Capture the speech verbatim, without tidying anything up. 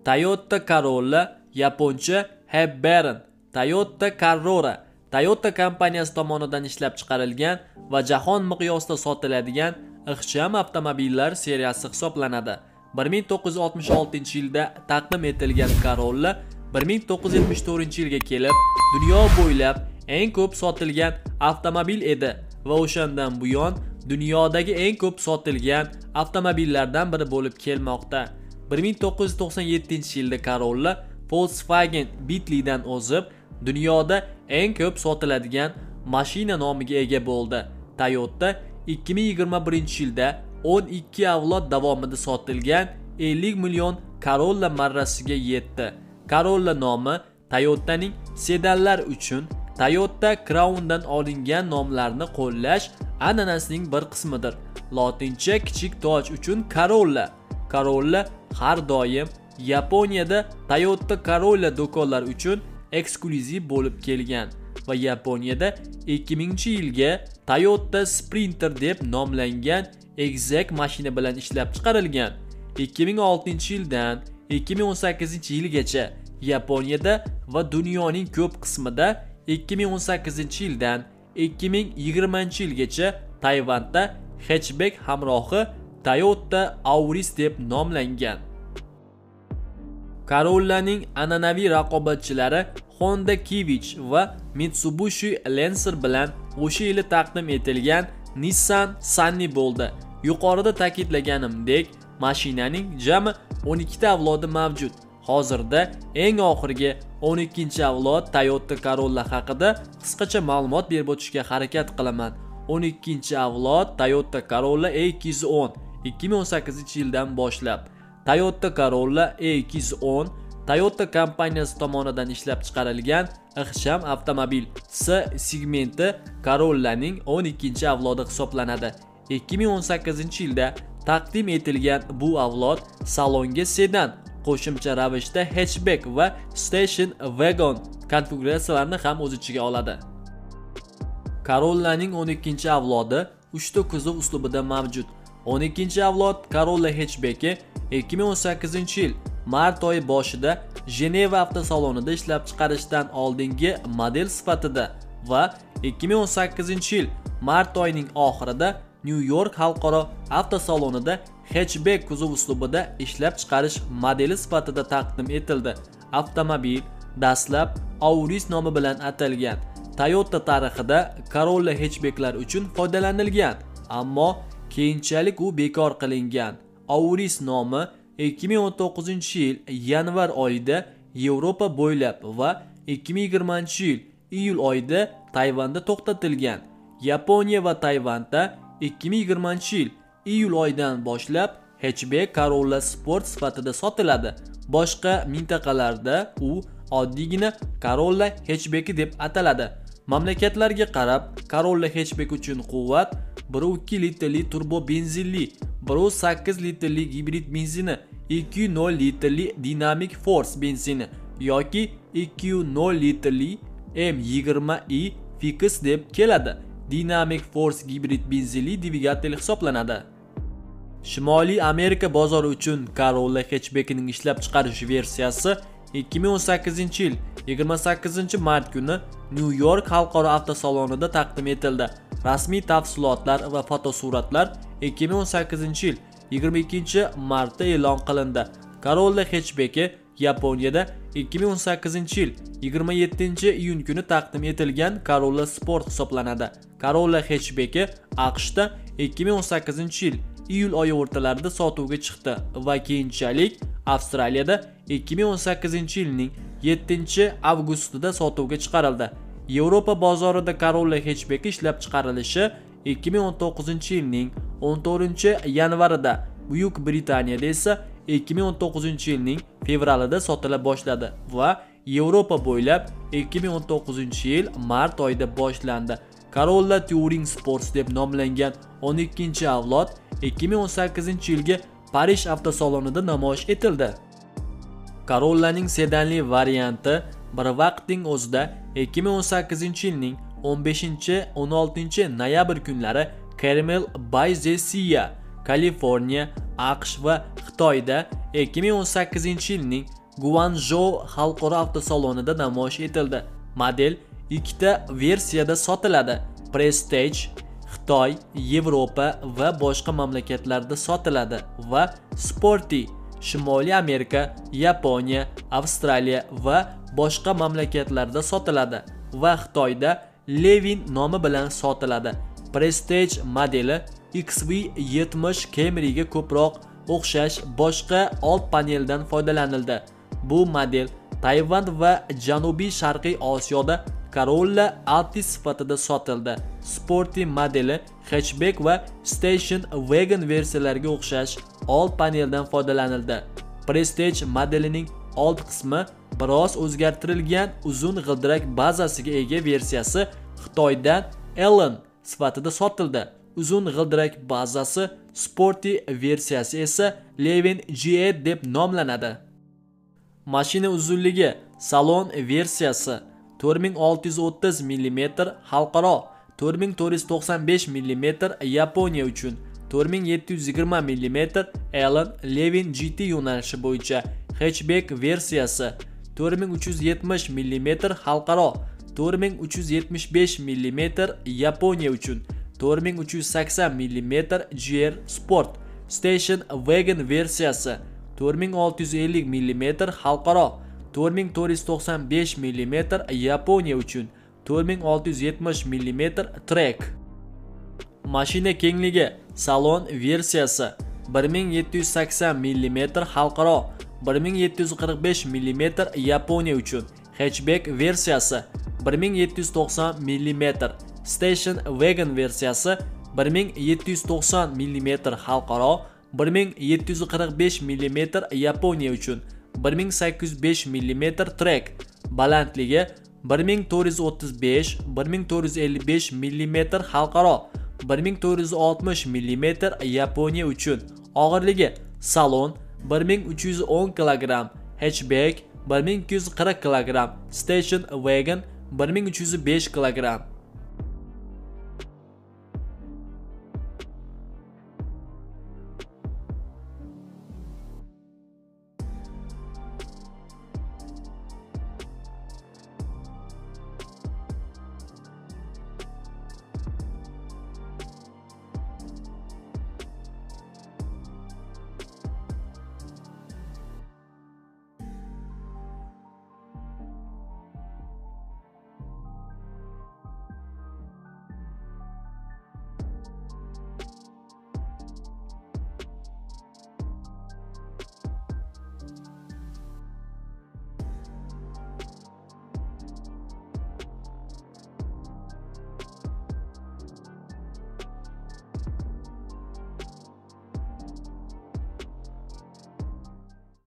Toyota Corolla, yaponcha Haybern, Toyota Carrora, Toyota kompaniyasi tomonidan ishlab chiqarilgan va jahon miqyosida sotiladigan ixcham avtomobillar seriyasi hisoblanadi. bir ming to'qqiz yuz oltmish oltinchi yilda taqdim etilgan Corolla bir ming to'qqiz yuz yetmish to'rtinchi yilga kelib dunyo bo'ylab eng ko'p sotilgan avtomobil edi va o'shandan buyon dunyodagi eng ko'p sotilgan avtomobillardan biri bo'lib kelmoqda. bir ming to'qqiz yuz to'qson yettinchi yilda Corolla Volkswagen Beetle'dan o'zib dunyoda eng ko'p sotiladigan mashina nomiga ega bo'ldi. Toyota ikki ming yigirma birinchi yilda o'n ikki avlod davomida sotilgan ellik million Corolla marrasiga yetdi. Corolla nomi Toyota'ning sedanlar uchun Toyota Crown'dan olingan nomlarni qo'llash an'anasining bir qismidir. Lotincha kichik toj uchun Corolla. Corolla har doim Yaponiyada Toyota Corolla do'konlar uchun eksklyuziv bo'lib kelgan va Yaponiyada ikki mingchi yilga Toyota Sprinter deb nomlangan egizak mashina bilan ishlab chiqarilgan. ikki ming oltinchi yildan ikki ming o'n sakkizinchi yilgacha Yaponiyada va dunyoning ko'p qismida, ikki ming o'n sakkizinchi yildan ikki ming yigirmanchi yilgacha Tayvanda hatchback hamrohi Toyota Auris deb nomlangan. Corolla'ning an'anaviy raqobatchilari Honda Civic va Mitsubishi Lancer bilan o'sha yili taqdim etilgan Nissan Sunny bo'ldi. Yuqorida ta'kidlaganimdek, mashinaning jami o'n ikkita avlodi mavjud. Hozirda eng oxirgi o'n ikkinchi avlod Toyota Corolla haqida qisqacha ma'lumot berib o'tishga harakat qilaman. o'n ikkinchi avlod Toyota Corolla E ikki yuz o'n ikki ming o'n sakkizinchi yildan boshlab. Toyota Corolla E ikki yuz o'n Toyota kompaniyasi tomonidan ishlab chiqarilgan ixcham avtomobil. C segmenti Corolla'ning o'n ikkinchi avlodi hisoblanadi. ikki ming o'n sakkizinchi yilda taqdim etilgan bu avlod salonga sedan, qo'shimcha ravishda hatchback va station wagon konfiguratsiyalarini ham o'z ichiga oladi. Corolla'ning o'n ikkinchi avlodi uchta kuzov uslubida mavjud. o'n ikkinchi avlod Corolla hatchbacki ikki ming o'n sakkizinchi yil mart oyi boshida Jeneva avtosalonida ishlab chiqarishdan oldingi model sifatida va ikki ming o'n sakkizinchi yil mart oyining oxirida New York xalqaro avtosalonida hatchback kuzov uslubida ishlab chiqarish modeli sifatida taqdim etildi. Avtomobil dastlab Auris nomi bilan atalgan. Toyota tarixida Corolla hatchbacklar uchun foydalanilgan, ammo keyinchalik u bekor qilingan. Auris nomi ikki ming o'n to'qqizinchi yil yanvar oyida Yevropa bo'ylab va ikki ming yigirmanchi yil iyul oyida Tayvanda to'xtatilgan. Yaponiya va Tayvanda ikki ming yigirmanchi yil iyul oyidan boshlab hatchback Corolla Sport sifatida sotiladi. Boshqa mintaqalarda u oddiygina Corolla hatchbacki deb ataladi. Mamlakatlarga qarab Corolla hatchback uchun quvvat bir nuqta ikki litrli turbo benzinli, bir nuqta sakkiz litrli gibrid benzini, ikki nuqta nol litrli Dynamic Force benzini yoki ikki nuqta nol litrli M yigirma i Fix deb keladi. Dynamic Force gibrid benzinli dvigatel hisoblanadi. Shimoliy Amerika bozori uchun Corolla hatchbackining ishlab chiqarish versiyasi ikki ming o'n sakkizinchi yil yigirma sakkizinchi mart kuni New York xalqaro avtosalonida taqdim etildi. Rasmiy tafsilotlar va fotosuratlar ikki ming o'n sakkizinchi yil yigirma ikkinchi martda e'lon qilindi. Corolla hatchbacki Yaponiyada ikki ming o'n sakkizinchi yil yigirma yettinchi iyun kuni taqdim etilgan Corolla Sport hisoblanadi. Corolla hatchbacki AQShda ikki ming o'n sakkizinchi yil iyul oyi o'rtalarida sotuvga chiqdi va keyinchalik Avstraliyada ikki ming o'n sakkizinchi yilning yettinchi avgustida sotuvga chiqarildi. Yevropa bozorida Corolla hatchbacki ishlab chiqarilishi ikki ming o'n to'qqizinchi yilning o'n to'rtinchi yanvarida, Buyuk Britaniyada esa ikki ming o'n to'qqizinchi yilning fevralida sotila boshladi va Yevropa bo'ylab ikki ming o'n to'qqizinchi yil mart oyida boshlandi. Corolla Touring Sports deb nomlangan o'n ikkinchi avlod ikki ming o'n sakkizinchi yilgi Parij avtosalonida namoyish etildi. Corolla'ning sedanli varianti bir vaqtning o'zida ikki ming o'n sakkizinchi yilning o'n beshinchi o'n oltinchi noyabr kunlari Caramel by the Sea Kaliforniya, AQSh va Xitoyda ikki ming o'n sakkizinchi yilning Guangzhou xalqaro avtosalonida namoyish etildi. Model ikkita versiyada sotiladi. Prestige Xitoy, Yevropa va boshqa mamlakatlarda sotiladi va Sporty Shimoliy Amerika, Yaponiya, Avstraliya va boshqa mamlakatlarda sotiladi va Xitoyda Levin nomi bilan sotiladi. Prestige modeli X V yetmish Camry'ga ko'proq o'xshash boshqa old paneldan foydalanildi. Bu model Tayvan va Janubiy Sharqiy Osiyoda Corolla Altis sifatida sotildi. Sporty modeli hatchback va station wagon versiyalariga o'xshash old paneldan foydalanildi. Prestige modelining old qismi biroz o'zgartirilgan uzun g'ildirak bazasiga ega versiyasi Xitoydan Elan sifatida sotildi. Uzun g'ildirak bazasi Sporty versiyasi esa Levin G eight deb nomlanadi. Mashina uzunligi salon versiyasi to'rt ming olti yuz o'ttiz millimetr xalqaro, to'rt ming to'rt yuz to'qson besh millimetr Yaponiya uchun, to'rt ming yetti yuz yigirma millimetr Elan Levin G T yo'nalishi bo'yicha. Hatchback versiyasi to'rt ming uch yuz yetmish millimetr xalqaro, to'rt ming uch yuz yetmish besh millimetr Yaponiya uchun, to'rt ming uch yuz sakson millimetr G R Sport. Station wagon versiyasi to'rt ming olti yuz ellik millimetr xalqaro, to'rt ming to'rt yuz to'qson besh millimetr Yaponiya uchun, to'rt ming olti yuz yetmish millimetr Trek. Mashina kengligi salon versiyasi bir ming yetti yuz sakson millimetr xalqaro, bir ming yetti yuz qirq besh millimetr Yaponiya uchun. Hatchback versiyasi bir ming yetti yuz to'qson millimetr. Station wagon versiyasi bir ming yetti yuz to'qson millimetr xalqaro, bir ming yetti yuz qirq besh millimetr Yaponiya uchun, bir ming sakkiz yuz besh millimetr Trek. Balandligi bir ming to'rt yuz o'ttiz besh - bir ming to'rt yuz ellik besh millimetr xalqaro, bir ming to'rt yuz oltmish millimetr Yaponiya uchun. Og'irligi salon bir ming uch yuz o'n kilogramm, hatchback bir ming ikki yuz qirq kilogramm, station wagon bir ming uch yuz besh kilogramm.